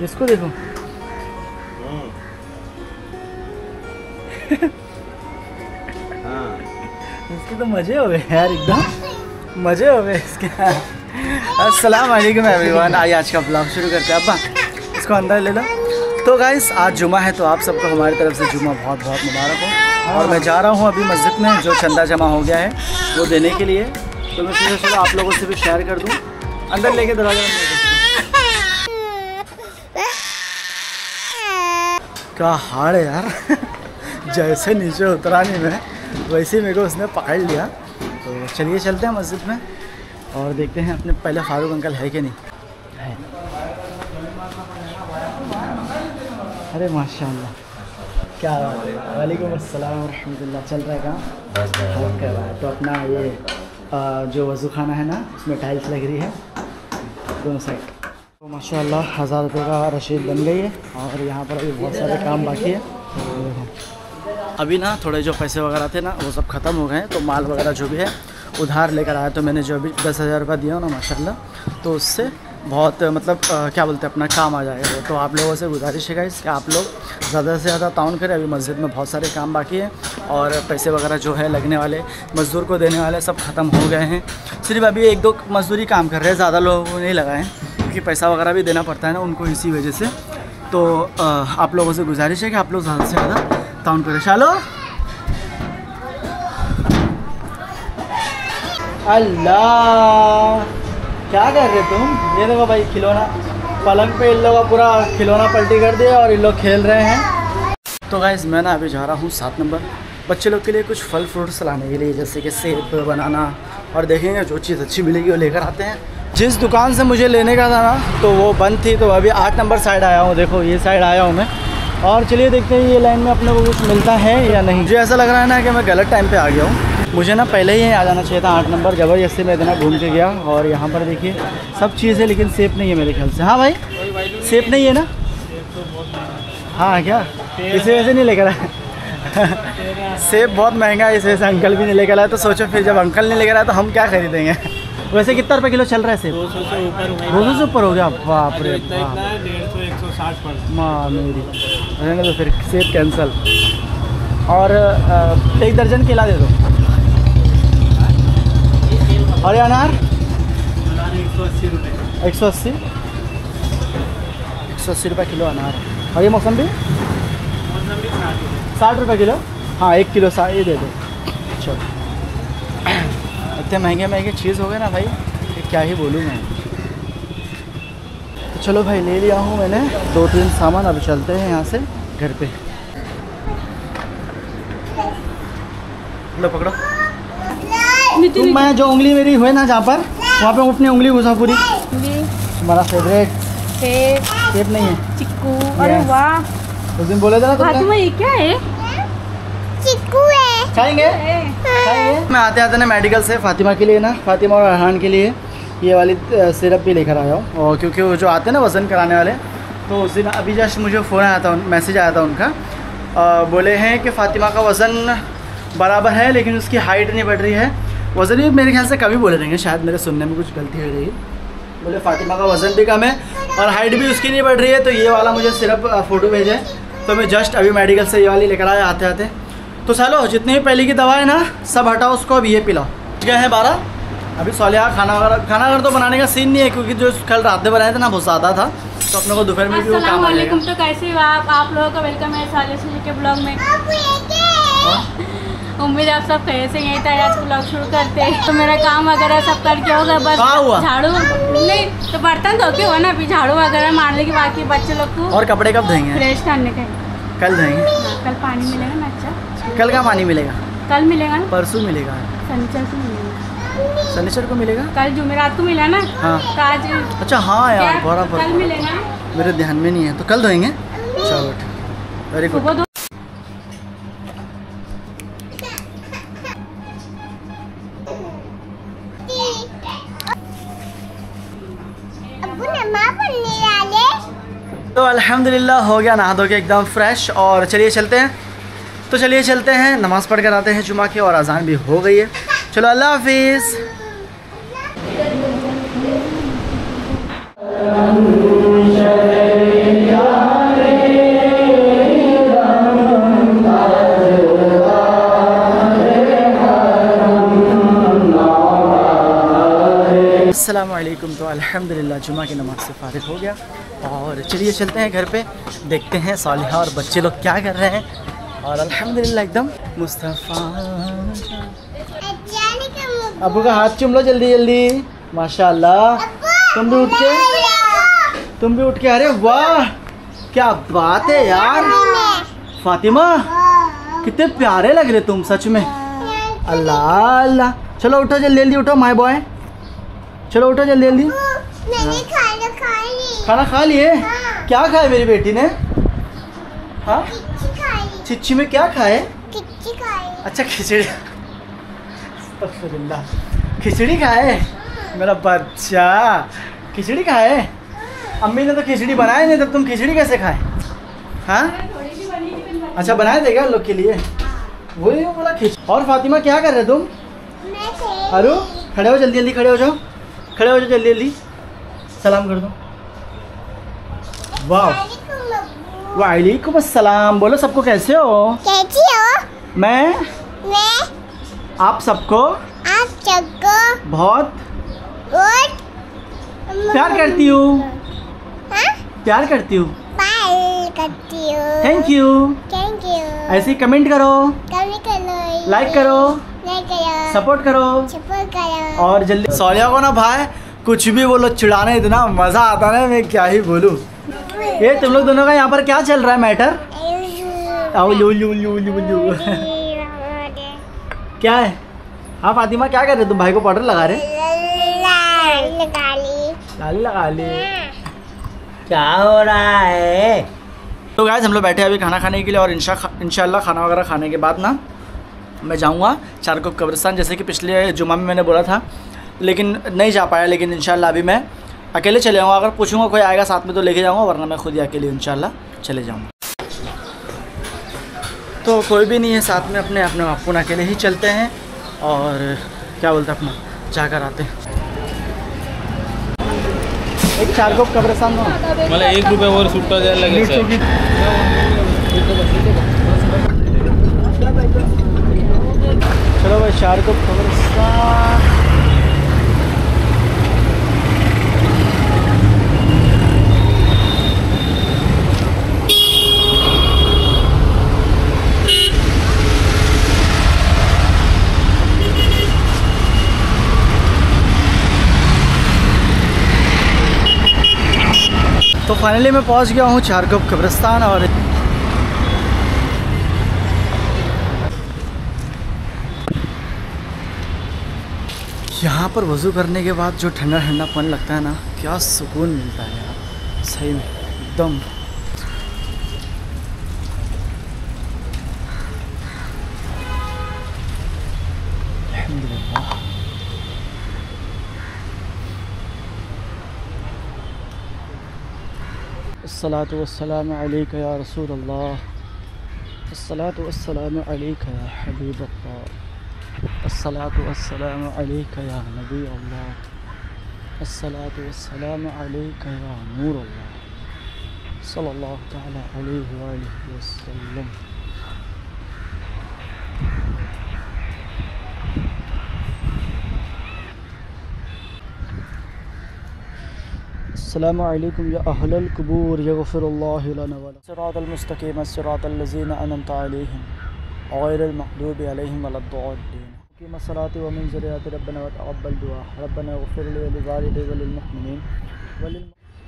इसको देखो। इसके तो मजे हो गए यार, एकदम मजे हो गए इसके। अस्सलाम वालेकुम एवरीवन, आइए आज का ब्लॉग शुरू करते हैं। अब्बा इसको अंदर ले लो। तो गाइस आज जुमा है, तो आप सबको हमारी तरफ से जुमा बहुत बहुत मुबारक हो। और मैं जा रहा हूँ अभी मस्जिद में, जो चंदा जमा हो गया है वो देने के लिए। तो मैं सोचा चलो आप लोगों से भी शेयर कर दूँ। अंदर लेके दरवाजा बंद कर। क्या हाल है यार। जैसे नीचे उतरा नहीं मैं, वैसे ही मेरे को उसने पकड़ लिया। तो चलिए चलते हैं मस्जिद में और देखते हैं अपने पहले फारूक अंकल है कि नहीं है। अरे माशाल्लाह, क्या बात है। वालेकुम अस्सलाम रहमतुल्लाह। चल रहा है काम? बस कर रहा है। तो अपना ये जो वज़ू खाना है ना, उसमें टाइल्स लग रही है दोनों साइड। तो माशाल्लाह 1000 रुपये का रसीद बन गई है। और यहाँ पर अभी बहुत सारे काम बाकी है। अभी ना थोड़े जो पैसे वगैरह थे ना वो सब ख़त्म हो गए हैं। तो माल वगैरह जो भी है उधार लेकर आया। तो मैंने जो अभी 10,000 रुपये दिया ना माशाल्लाह, तो उससे बहुत मतलब क्या बोलते हैं अपना काम आ जाएगा वो। तो आप लोगों से गुजारिश है गाइस कि आप लोग ज़्यादा से ज़्यादा ताउन करें। अभी मस्जिद में बहुत सारे काम बाकी है और पैसे वगैरह जो है लगने वाले, मज़दूर को देने वाले सब ख़त्म हो गए हैं। सिर्फ अभी 1-2 मज़दूरी काम कर रहे हैं, ज़्यादा लोगों को नहीं लगाए हैं क्योंकि पैसा वगैरह भी देना पड़ता है ना उनको, इसी वजह से। तो आप लोगों से गुजारिश है कि आप लोग ज़्यादा से ज़्यादा ताउन करें। चलो अल्लाह, क्या कर रहे तुम? ये देखो भाई खिलौना पलंग पे इन लोगों का पूरा खिलौना पलटी कर दिया और इन लोग खेल रहे हैं। तो गाइस मैं ना अभी जा रहा हूँ 7 नंबर बच्चे लोग के लिए कुछ फल फ्रूट्स लाने के लिए, जैसे कि सेब, बनाना। और देखेंगे जो चीज़ अच्छी मिलेगी वो लेकर आते हैं। जिस दुकान से मुझे लेने का था ना तो वो बंद थी, तो अभी 8 नंबर साइड आया हूँ। देखो ये साइड आया हूँ मैं। और चलिए देखते हैं ये लाइन में अपने को कुछ मिलता है या नहीं। मुझे ऐसा लग रहा है ना कि मैं गलत टाइम पे आ गया हूँ। मुझे ना पहले ही आ जाना चाहिए था 8 नंबर। ज़बरदस्ती मैं इतना घूम के गया। और यहाँ पर देखिए सब चीज़ है लेकिन सेब नहीं है मेरे ख्याल से। हाँ भाई सेब नहीं है ना? हाँ क्या इसी वजह से नहीं लेकर आए? सेब बहुत महंगा है, इस वजह से अंकल भी नहीं लेकर आए। तो सोचो फिर जब अंकल नहीं लेकर आए तो हम क्या खरीदेंगे। वैसे कितना रुपये किलो चल रहा है सेब? 200 से ऊपर, 200 से ऊपर हो गया। बाप रे बाप, 150 160 पर माँ मेरी। रहेंगे तो फिर सेब कैंसिल। और 1 दर्जन केला दे दो। और ये अनार 180 रुपये। 180 रुपये किलो अनार। और ये मौसम्बी 60 रुपये किलो। हाँ 1 किलो ये दे दो। चलो इतने महंगे महंगे चीज़ हो गए ना भाई कि क्या ही बोलूँ मैं। तो चलो भाई ले लिया हूँ मैंने 2-3 सामान। अब चलते हैं यहाँ से घर पे। लो पकड़ो। तुम मैं जो उंगली मेरी हुए ना जहाँ पर वहाँ पे अपनी उंगली घुसा पूरी। तुम्हारा फेवरेट सेब नहीं है? चिक्कू। अरे वाह, उस दिन बोले थे ना तुमने। ये क्या है? चिक्कू है। खाएंगे? मैं आते आते ना मेडिकल से फातिमा के लिए ना, फातिमा और अरहान के लिए ये वाली सिरप भी लेकर आया हूँ। और क्योंकि वो जो आते हैं ना वज़न कराने वाले, तो उस दिन अभी जस्ट मुझे फ़ोन आया था, मैसेज आया था उनका। बोले हैं कि फ़ातिमा का वज़न बराबर है लेकिन उसकी हाइट नहीं बढ़ रही है। वज़न भी मेरे ख्याल से कभी बोले रहेंगे, शायद मेरे सुनने में कुछ गलती हो रही है। बोले फ़ातिमा का वज़न भी कम है और हाइट भी उसकी नहीं बढ़ रही है। तो ये वाला मुझे सिर्फ फ़ोटो भेजे, तो मैं जस्ट अभी मेडिकल से ये वाली लेकर आया आते आते। तो चलो जितनी भी पहले की दवा है ना सब हटाओ, उसको अब ये पिलाओ। गए हैं 12। अभी सालिया खाना अगर तो बनाने का सीन नहीं है क्योंकि जो कल रात में बनाया था ना बहुत ज़्यादा था, तो अपने को दोपहर में भी वो काम आ जाएगा। तो कैसे हो आप लोगों का वेलकम है सालिया सुजी के ब्लॉग में। उम्मीद आप सब कैसे यहीं था। आज ब्लॉग शुरू करते हैं। तो मेरा काम वगैरह सब करके होगा, बस झाड़ू नहीं तो बर्तन धो के हो ना, अभी झाड़ू वगैरह मारने के बाकी बच्चे लोग को। और कपड़े कब धोएंगे? फ्रेश करने के कल धोएंगे। कल पानी मिलेगा ना? अच्छा कल का पानी मिलेगा? कल मिलेगा ना? परसों मिलेगा। शनिचर को मिलेगा। शनिचर को मिलेगा? कल जुमेरात को मिला ना? हाँ तो आज अच्छा हाँ यार बराबर कल मिलेगा, मेरे ध्यान में नहीं है। तो कल धोएंगे। चलो वेरी गुड। तो अल्हम्दुलिल्लाह हो गया नहा धो के एकदम फ्रेश। और चलिए चलते हैं। तो चलिए चलते हैं, नमाज़ पढ़ कर आते हैं जुमा की। और अजान भी हो गई है। चलो अल्लाह हाफिज़। अल्हम्दुलिल्लाह जुमा की नमाज़ से फ़ारिग हो गया और चलिए चलते हैं घर पे, देखते हैं सालिहा और बच्चे लोग क्या कर रहे हैं। और अल्हम्दुलिल्लाह एकदम मुस्तफ़ा। अबू का हाथ चूम लो जल्दी जल्दी। माशाल्लाह तुम भी उठ के अरे वाह क्या बात है यार। फातिमा कितने प्यारे लग रहे तुम सच में। अल्लाह अल्लाह। चलो उठो जल्दी जल्दी उठो माय बॉय, चलो उठो जल्दी जल्दी। खाना खा लिए? क्या खाए मेरी बेटी ने? हाँ चिच्ची में क्या खाए? अच्छा खिचड़ी। खिचड़ी खाए मेरा बच्चा, खिचड़ी खाए। अम्मी ने तो खिचड़ी बनाए नहीं, तब तुम खिचड़ी कैसे खाए? हाँ अच्छा बनाए देगा लोग के लिए, वही बोला खिचड़ी। और फातिमा क्या कर रहे तुम? अरु खड़े हो जल्दी जल्दी, खड़े हो जाओ, खड़े हो जाओ जल्दी जल्दी, सलाम कर दो। वाह वालेकुम अस्सलाम। बोलो सबको कैसे हो? मैं आप सबको बहुत प्यार करती हूँ, प्यार करती हूँ। Thank you. ऐसे ही कमेंट करो, लाइक करो, सपोर्ट करो और जल्दी। सौलिया को ना भाई कुछ भी बोलो, चिढ़ाने इतना मज़ा आता है, मैं क्या ही बोलूँ। ये तुम लोग दोनों का यहाँ पर क्या चल रहा है मैटर? क्या है? हाँ फातिमा क्या कर रहे तुम? भाई को पाउडर लगा रहे? लाली लगा ली। क्या हो रहा है? तो गाइस हम लोग बैठे हैं अभी खाना खाने के लिए और इंशाल्लाह खाना वगैरह खाने के बाद ना मैं जाऊंगा चारकोप कब्रिस्तान, जैसे कि पिछले जुमा में मैंने बोला था, लेकिन नहीं जा पाया। लेकिन इंशाल्लाह अभी मैं अकेले चले जाऊँगा। अगर पूछूंगा कोई आएगा साथ में तो लेके जाऊँगा, वरना मैं खुद ही अकेले इंशाल्लाह चले जाऊँगा। तो कोई भी नहीं है साथ में, अपने अपने बापू अकेले ही चलते हैं और क्या बोलते हैं अपना जाकर आते हैं। एक चारकोप कब्रिस्तान मला ₹1 वर सुट्टा द्यायला लागेल सर। चलो भाई चारकोप कब्रिस्तान। तो फाइनली मैं पहुंच गया हूं चारकोप कब्रिस्तान और यहाँ पर वज़ू करने के बाद जो ठंडा ठंडा पन लगता है ना, क्या सुकून मिलता है यार सही में एकदम। अल्हम्दुलिल्लाह। अस्सलातु वस्सलामु अलैका या रसूल अल्लाह, अस्सलातु वस्सलामु अलैका या हबीब अल्लाह, अस्सलातु वस्सलामु अलैका या नबी अल्लाह, अस्सलातु वस्सलामु अलैका या नूर अल्लाह, सल्लल्लाहु तआला अलैहि व आलिहि वसल्लम। अस्सलामु अलैकुम या अहलल कुबूर यगफिरुल्लाहु लना व लकुम सिरातल मुस्तकीम सिरातल लज़ीना अनअमता अलैहिम गैरिल मग़दूबि अलैहिम वलद्दाल्लीन। क़ीम अस्सलाति व मिन ज़ुर्रिय्यति रब्बना व तक़ब्बल दुआ रब्बना इग़फ़िर ली व लिवालिदैया व लिलमुमिनीन वलिल।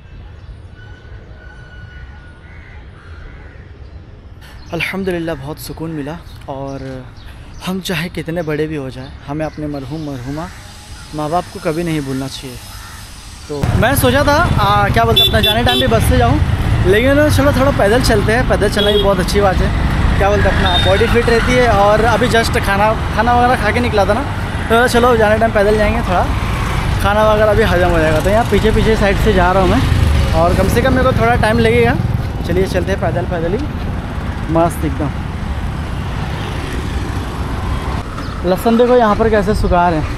अल्हम्दुलिल्लाह बहुत सुकून मिला। और हम चाहे कितने बड़े भी हो जाए, हमें अपने मरहूम मरहूमा माँ बाप को कभी नहीं भूलना चाहिए। तो मैं सोचा था क्या बोलते हैं अपना जाने टाइम भी बस से जाऊँ, लेकिन चलो थोड़ा पैदल चलते हैं। पैदल चलना भी बहुत अच्छी बात है, क्या बोलते हैं अपना बॉडी फिट रहती है। और अभी जस्ट खाना वगैरह खा के निकला था ना, तो चलो जाने टाइम पैदल जाएंगे, थोड़ा खाना वगैरह भी हजम हो जाएगा। तो यहाँ पीछे साइड से जा रहा हूँ मैं और कम से कम मेरे को थोड़ा टाइम लगेगा। चलिए चलते हैं पैदल ही, मस्त एकदम। लहसुन देखो यहाँ पर कैसे सुखा रहे हैं।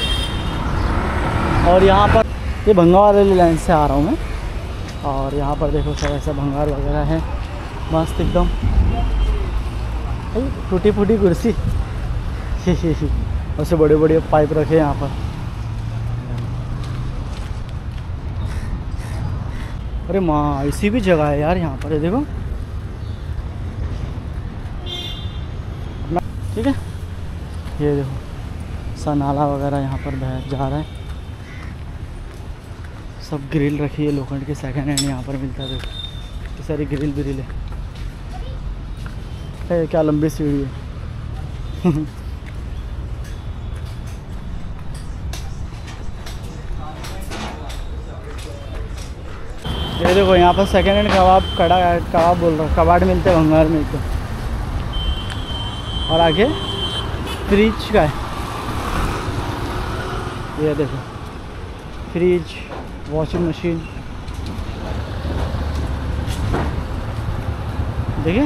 और यहाँ पर ये भंगार वाली लाइन से आ रहा हूँ मैं, और यहाँ पर देखो सब ऐसा भंगार वगैरह है, मस्त एकदम। टूटी फूटी कुर्सी उससे बड़े बड़े पाइप रखे यहाँ पर। अरे माँ ऐसी भी जगह है यार यहाँ पर, ये देखो। ठीक है, ये देखो सनाला वगैरह यहाँ पर बह जा रहा है। सब ग्रिल रखी है लोखंड के, सेकंड हैंड यहाँ पर मिलता है। देखो इतनी सारी ग्रिल ब्रिल है। क्या लंबी सीढ़ी है। ये देखो यहाँ पर सेकंड हैंड कबाब, कबाब बोल रहा हूँ, कबाड़ मिलते हैं, भंगार मिलते हैं। और आगे फ्रिज का है, ये देखो फ्रिज, वॉशिंग मशीन। देखिए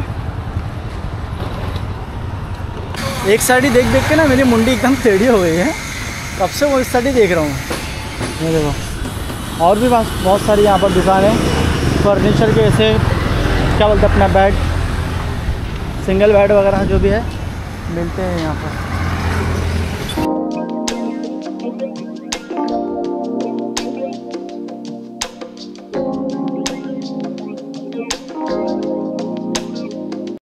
एक साइड ही देख देख के ना मेरी मुंडी एकदम टेढ़ी हो गई है, कब से वो इस साइड ही देख रहा हूँ। ये देखो और भी बहुत सारी यहाँ पर दुकानें, फर्नीचर के ऐसे क्या बोलते हैं अपना बेड, सिंगल बेड वगैरह जो भी है मिलते हैं यहाँ पर।